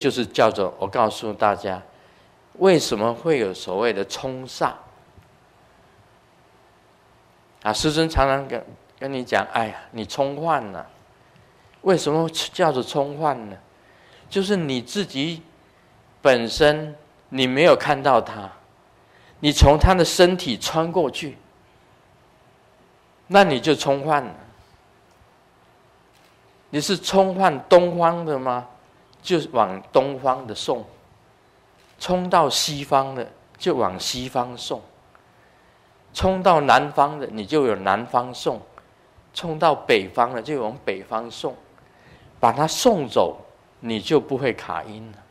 就是叫做我告诉大家，为什么会有所谓的冲煞啊？师尊常常跟你讲，哎呀，你冲犯了。为什么叫做冲犯呢？就是你自己本身你没有看到他，你从他的身体穿过去，那你就冲犯了。你是冲犯东方的吗？就往东方的送；冲到西方的就往西方送；冲到南方的你就有南方送；冲到北方的就往北方送。把它送走，你就不会卡音了。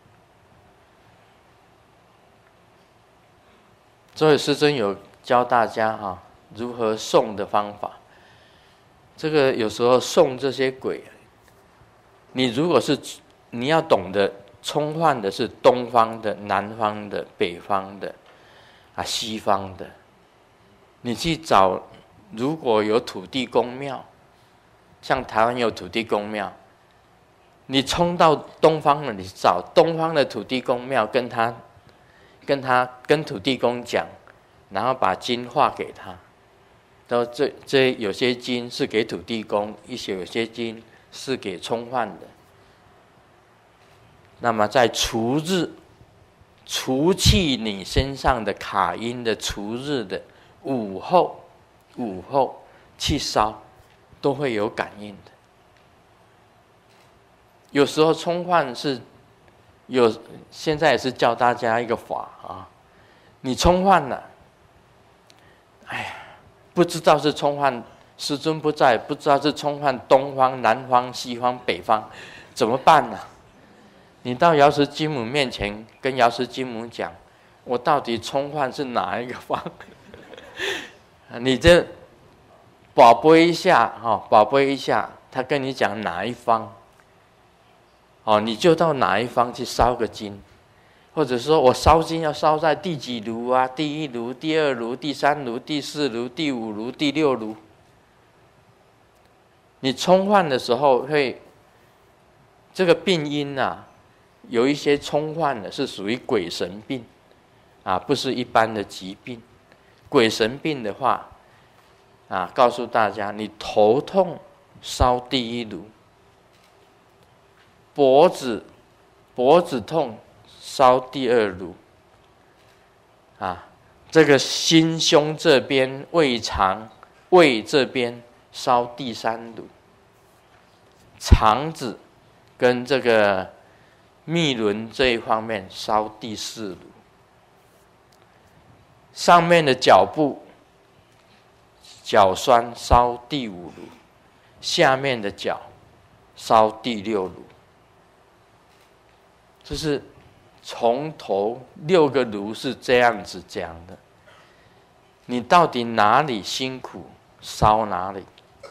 所以师尊有教大家如何送的方法。这个有时候送这些鬼，你如果是你要懂得冲犯的是东方的、南方的、北方的西方的，你去找，如果有土地公庙，像台湾有土地公庙。你冲到东方了，你找东方的土地公庙，跟土地公讲，然后把经画给他。都这有些经是给土地公，有些经是给冲犯的。那么在除去你身上的卡音的除日的午后去烧，都会有感应的。有时候冲犯现在也是教大家一个法你冲犯了，哎呀，不知道是冲犯，师尊不在，不知道是冲犯东方、南方、西方、北方，怎么办呢？你到瑶池金母面前，跟瑶池金母讲，我到底冲犯是哪一个方？你这宝贝一下宝贝一下，他跟你讲哪一方。你就到哪一方去烧个金，或者说我烧金要烧在第几炉啊？第一炉、第二炉、第三炉、第四炉、第五炉、第六炉。你冲犯的时候会，这个病因有一些冲犯的是属于鬼神病不是一般的疾病。鬼神病的话告诉大家，你头痛烧第一炉。脖子痛烧第二炉这个心胸这边、胃肠、胃这边烧第三炉，肠子跟这个泌轮这一方面烧第四炉，上面的脚部脚酸烧第五炉，下面的脚烧第六炉。这是从头6个炉是这样子讲的，你到底哪里辛苦烧哪里，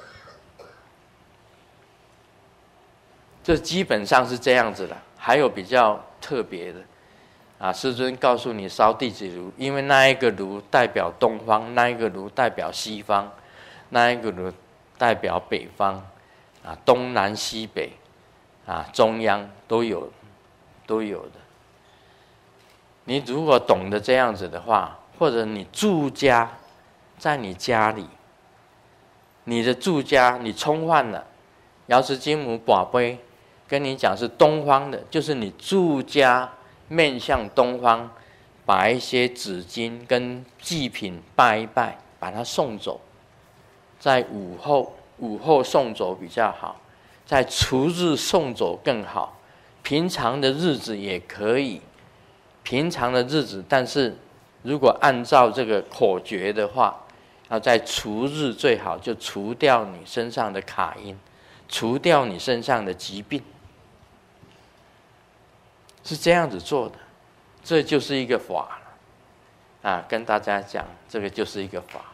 这基本上是这样子的。还有比较特别的师尊告诉你烧第几炉，因为那一个炉代表东方，那一个炉代表西方，那一个炉代表北方东南西北中央都有的。你如果懂得这样子的话，或者你住家在你家里，你的住家你冲犯了，瑶池金母宝贝跟你讲是东方的，就是你住家面向东方，把一些纸巾跟祭品拜一拜，把它送走。在午后送走比较好，在除日送走更好。平常的日子也可以，平常的日子，但是如果按照这个口诀的话，要在除日最好，就除掉你身上的卡因，除掉你身上的疾病，是这样子做的。这就是一个法跟大家讲，这个就是一个法。